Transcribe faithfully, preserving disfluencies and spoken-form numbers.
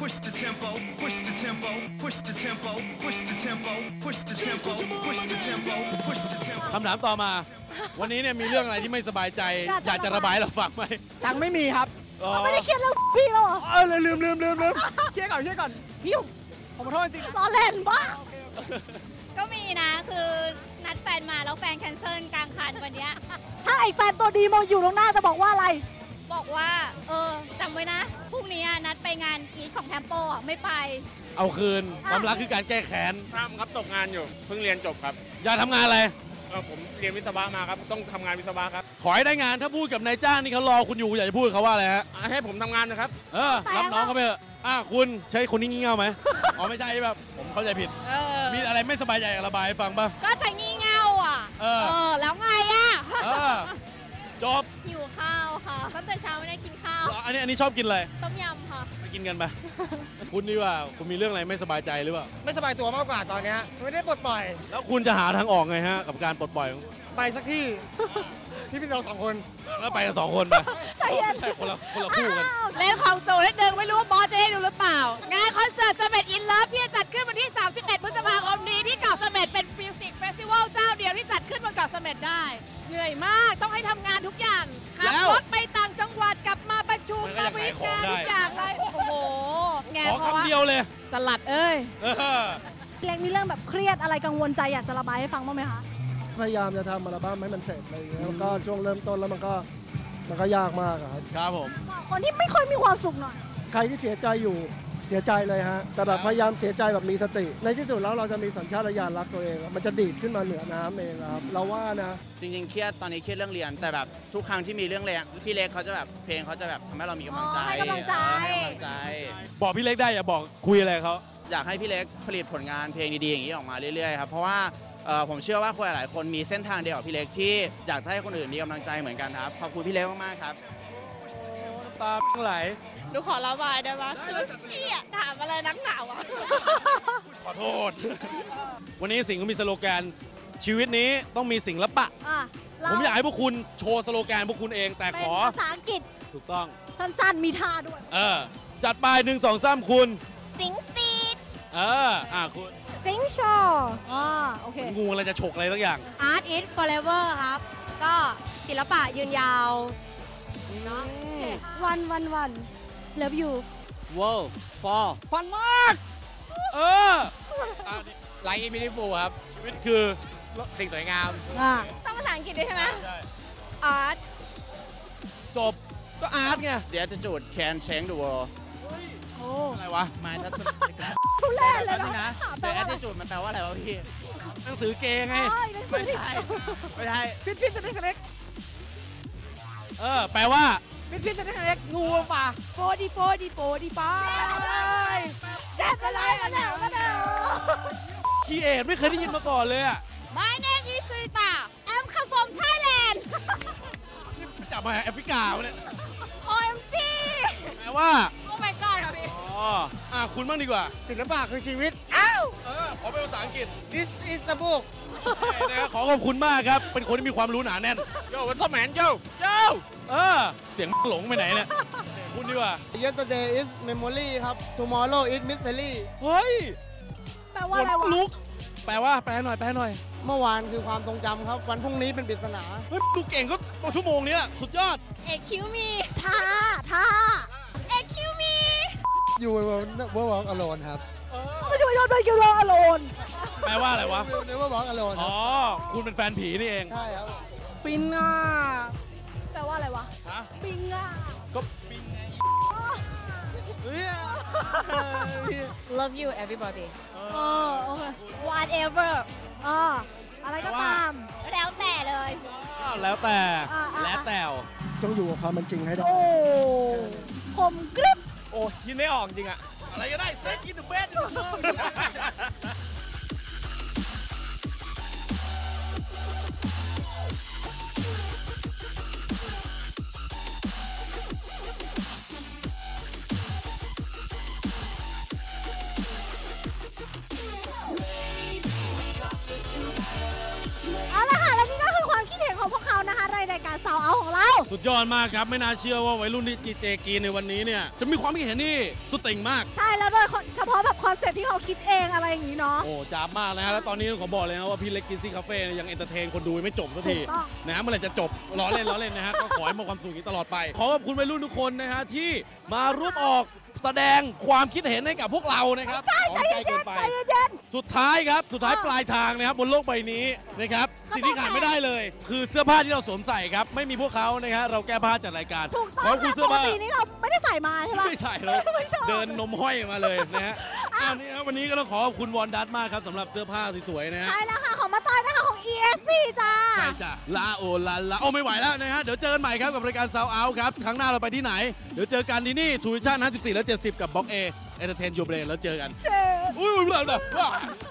push the tempo, push the tempo, push the tempo, push the tempo, push the tempo, push the tempo, push the tempo คำถามต่อมาวันนี้เนี่ยมีเรื่องอะไรที่ไม่สบายใจอยากจะระบายเราฟังไหมตังไม่มีครับไม่ได้เครียดเรื่องพี่แล้วเหรอเออลืมลืมลืมลืมเครียดก่อนเครียดก่อนพี่ผมขอโทษจริงล้อเล่นปะก็มีนะคือนัดแฟนมาแล้วแฟนแคนเซิลกลางคันวันนี้ถ้าไอ้แฟนตัวดีมาอยู่ตรงหน้าจะบอกว่าอะไรบอกว่าเออจำไว้นะพรุ่งนี้นัดไปงานอีทของแทมโปอ่ะไม่ไปเอาคืนความรักคือการแก้แค้นทำครับตกงานอยู่เพิ่งเรียนจบครับอยากทำงานอะไรเออผมเรียนวิศวะมาครับต้องทำงานวิศวะครับขอให้ได้งานถ้าพูดกับนายจ้างนี่เขารอคุณอยู่อยากจะพูดเขาว่าอะไรฮะให้ผมทำงานนะครับเออรับน้องเขาไปเถอะอ่ะคุณใช้คนนี้งี่เง่าไหมอ๋อไม่ใช่แบบผมเข้าใจผิดมีอะไรไม่สบายใจระบายให้ฟังป่ะก็จะงี่เง่าอ่ะเออแล้วไงอ่ะจบหิวข้าวค่ะตั้งแต่เช้าไม่ได้กินข้าวอันนี้อันนี้ชอบกินอะไรต้มยำค่ะไปกินกันไปคุณดีว่าคุณมีเรื่องอะไรไม่สบายใจหรือเปล่าไม่สบายตัวมากกว่าตอนนี้ไม่ได้ปลดปล่อยแล้วคุณจะหาทางออกไงฮะกับการปลดปล่อยไปสักที่ที่พี่เราสองคนแล้วไปกันสองคนไปใช่คนละคนละคู่กันเล่นของโซนิดนึงไม่รู้ว่าบอสจะให้ดูหรือเปล่างานคอนเสิร์ตเสม็ดอินเลิฟที่จะจัดขึ้นวันที่สามสิบเอ็ดพฤษภาคมนี้ที่เกาะเสม็ดเป็นมิวสิกเฟสติวัลเจ้าเดียวที่จัดขึ้นบนเกาะเสม็ดได้เหนื่อยมากต้องให้ทำงานทุกอย่างขับรถไปต่างจังหวัดกลับมาประชุมมาวิจารณ์ทุกอย่างเลยโอ้โหงานขอคำเดียวเลยสลัดเอ้ยเล็กมีเรื่องแบบเครียดอะไรกังวลใจอยากจะระบายให้ฟังบ้างไหมคะพยายามจะทำอัลบั้มให้มันเสร็จอะไรอย่างเงี้ยแล้วก็ช่วงเริ่มต้นแล้วมันก็มันก็ยากมากครับครับผมคนที่ไม่ค่อยมีความสุขหน่อยใครที่เสียใจอยู่เสียใจเลยฮะแต่แบบพยายามเสียใจแบบมีสติในที่สุดแล้วเราจะมีสัญชาตญาณรักตัวเองมันจะดีดขึ้นมาเหนือน้ำเองครับเราว่านะจริงๆเครียดตอนนี้เครียดเรื่องเรียนแต่แบบทุกครั้งที่มีเรื่องเรียนพี่เล็กเขาจะแบบเพลงเขาจะแบบทำให้เรามีกำลังใจให้กำลังใจบอกพี่เล็กได้อย่าบอกคุยอะไรเขาอยากให้พี่เล็กผลิตผลงานเพลงดีๆอย่างนี้ออกมาเรื่อยๆครับเพราะว่าผมเชื่อว่าคนหลายคนมีเส้นทางเดียวกับพี่เล็กที่อยากให้คนอื่นมีกำลังใจเหมือนกันครับขอบคุณพี่เล็กมากๆครับตาไหลหนูขอระบายได้ไหมคือพี่อะถามอะไรนักหนาวอะขอโทษวันนี้สิงห์ก็มีสโลแกนชีวิตนี้ต้องมีศิลปะผมอยากให้พวกคุณโชว์สโลแกนพวกคุณเองแต่ขอภาษาอังกฤษถูกต้องสั้นๆมีท่าด้วยเออจัดไปหนึ่งสองสามคุณสิงห์สตรีทเอออ่ะคุณสิงห์โชว์อ๋อโอเคงูอะไรจะฉกอะไรสักอย่าง Art is forever ครับก็ศิลปะยืนยาวเนาะวันวันวันเลิฟยูว้าวฟอร์ฟันมากเออไลฟ์มินิฟูครับชีวิตคือสิ่งสวยงามต้องภาษาอังกฤษด้วยใช่ไหมใช่ Art จบก็อาร์ตไงเดี๋ยวจะจูดแคนเชงดูอะไรวะมาทัศนผู้เล่นเลยนะเดี๋ยวแอดจูดมันแปลว่าอะไรวะพี่หนังสือเกย์ไงไม่ใช่ไม่ใช่พิษพิษจะได้เล็กเออแปลว่าพิษพิษจะได้เล็กงูป่ะโฟดีโฟดีโฟดีป้าแซ่บอะไรกันแล้วกันแล้วคีเอทไม่เคยได้ยินมาก่อนเลยอ่ะ My name is Sita I'm come from Thailand จับมาแอฟริกาเนี่ยโอ เอ็ม จีแปลว่า Oh my god ครับพี่อ๋ออ่ะคุณบ้างดีกว่าศิลปะคือชีวิตอ้าวเออขอเป็นภาษาอังกฤษ This is the book นะครับขอขอบคุณมากครับเป็นคนที่มีความรู้หนาแน่นโย่วัสแมนโย่โย่เออเสียงหลงไปไหนเนี่ยคุณดีกว่า Yesterday is memory ครับ Tomorrow is mystery เฮ้ยแปลว่าอะไรวะลุกแปลว่าแปลหน่อยแปลหน่อยเมื่อวานคือความทรงจำครับวันพรุ่งนี้เป็นปริศนาเฮ้ยดูเก่งก็ตัวชั่วโมงนี้สุดยอดเอ็กคิวมีท่าท่าเอ็กคิวมีอยู่เวิร์กวอล์กอโลนครับไม่ใช่ยอดไปกิโลอโลนแปลว่าอะไรวะเนเวอร์วอล์กอโลนอ๋อคุณเป็นแฟนผีนี่เองใช่ครับฟินอ่ะแปลว่าอะไรวะฮะฟินอ่ะก็ฟินไง Love you everybody เออโอเค whatever อ่าอะไรก็ตามแล้วแต่เลยแล้วแต่แล้วแต่จงอยู่กับความเป็นจริงให้ได้โอ้ผมกริบโอ้ยินไม่ออกจริงอะอะไรก็ได้เซ็ตกินเดอะเบสเอาละค่ะและนี่ก็คือความคิดเห็นของพวกเขานะคะในรายการซาวเอาของเราสุดยอดมากครับไม่น่าเชื่อว่าวัยรุ่นที่จีเจกีในวันนี้เนี่ยจะมีความคิดเห็นที่สุดติ่งมากใช่แล้วโดยเฉพาะแบบคอนเซ็ปต์ที่เขาคิดเองอะไรอย่างนี้เนาะโอ้จ้าบมากนะฮะแล้วตอนนี้ขอบอกเลยนะว่าพี่เล็กกิซี่คาเฟ่ยังเอนเตอร์เทนคนดูไม่จบสักทีนะฮะเมื่อไหร่จะจบล้อเล่นล้อเล่นนะฮะก็ขอให้มีความสุขตลอดไปขอขอบคุณวัยรุ่นทุกคนนะฮะที่มาร่วมออกแสดงความคิดเห็นให้กับพวกเรานะครับใช่ใจเย็นใจเย็นสุดท้ายครับสุดท้ายปลายทางนะครับบนโลกใบนี้นะครับสิ่งที่ขาดไม่ได้เลย คือเสื้อผ้าที่เราสวมใส่ครับไม่มีพวกเขานะฮะเราแก้ผ้าจัดรายการถูกต้องค่ะปกตินี้เราไม่ได้ใส่มาใช่ไหมไม่ใช่เราเดินนมห้อยมาเลยนะฮะอันนี้ครับวันนี้ก็ต้องขอขอบคุณวอนดัตมากครับสำหรับเสื้อผ้าสวยๆนะฮะใช่แล้วค่ะของมาตอยนะคะของ อี เอส พี จ้าใช่จ้ะลาโอลาลาโอไม่ไหวแล้วนะฮะเดี๋ยวเจอกันใหม่ครับกับรายการซาวเอาท์ครับครั้งหน้าเราไปที่ไหนเดี๋ยวเจอกันที่นี่ทูวิชั่นห้าสิบสี่และเจ็ดสิบกับบล็อกเอเอนเตอร์เทนยูเบรนแล้วเจอกันเชิญอุ้ยอุ้ยเลย